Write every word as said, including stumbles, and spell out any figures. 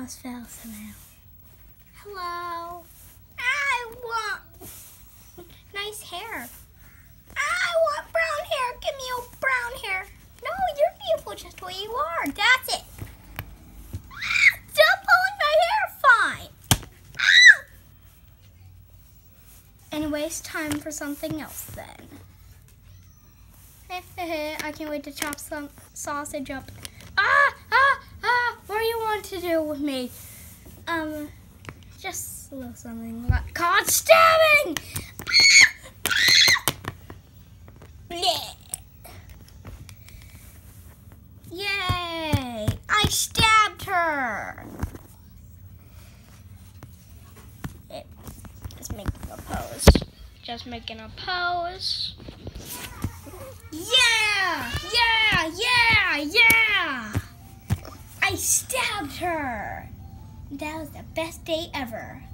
almost fell somehow. Hello. I want nice hair. I want brown hair. Give me your brown hair. No, you're beautiful just the way you are. That's it. Ah, stop pulling my hair. Fine. Ah! Anyways, time for something else then. I can't wait to chop some sausage up. Ah, ah, ah, what do you want to do with me? Um, just a little something like caught stabbing! Ah, ah. Yay, I stabbed her! It, just making a pose. Just making a pose. Yeah! Yeah! Yeah! Yeah! I stabbed her! That was the best day ever.